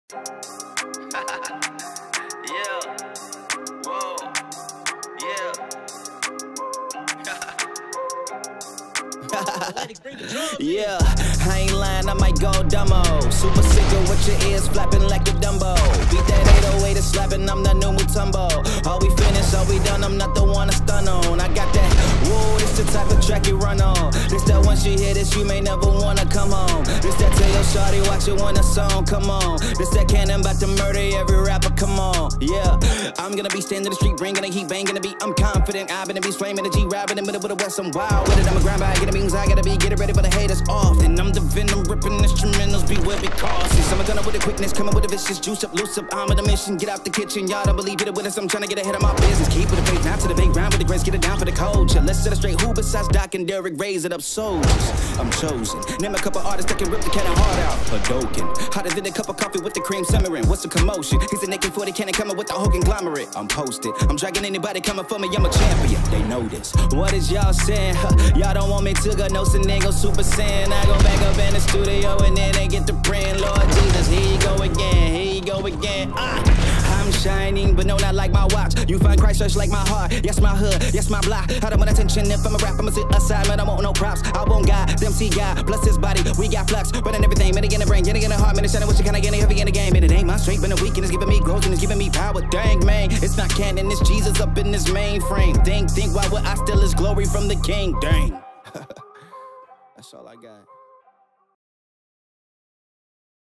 Yeah. Whoa. Yeah. Yeah, I ain't lying, I might go dumbo. Super sick of what your ears flapping like a Dumbo. Beat that 808 is slapping, I'm the new Mutombo. All we finished, all we done, I'm not the one to stun on. I got that, whoa, this the type of track you run on. This that once you hear this, you may never wanna come home. This that tell your shawty, watch it when the song come on. This that cannon about to murder every rapper, come on. Yeah, I'm gonna be standing in the street, bringing the heat, banging the beat. I'm confident, I've been the beast, flaming the G, rapping in the middle of the West, I'm wild with it. I'm a grind by, get the means I gotta be, get it ready for the haters off. And I'm the venom, ripping instrumentals, beware because I'm gonna with the quickness, coming with the vicious, juice up, loose up, I'm on the mission, get out the kitchen, y'all don't believe it with us, I'm trying to get ahead of my business, keep it the faith, now to the big round with the grace, get it down for the culture, let's set it straight, who besides Doc and Derek, raise it up, soldiers, I'm chosen, name a couple artists that can rip the cannon hard out, Hadoken, hotter than a cup of coffee with the cream simmering, what's the commotion, he's a naked 40 cannon coming with the whole conglomerate, I'm posted, I'm dragging anybody coming for me, I'm a champion, they know this, what is y'all saying, y'all don't want me to go, no sin, go super saiyan, I go back up in the studio and then they get to praying, Lord Jesus, here you go again, here you go again, I'm shining, but no, not like my watch. You find Christ search like my heart. Yes, my hood, yes, my block. I don't want attention if I'm a rap, I'ma sit aside, man. I want no props. I want God, them see God, bless his body. We got flux, running everything, man. Again, the brain, getting in the heart, man. It's shining, what you kinda getting heavy in the game. And it ain't my strength, but the weekend is giving me growth and it's giving me power. Dang, man, it's not canon, it's Jesus up in this mainframe. Think, why would I steal his glory from the king? Dang. That's all I got.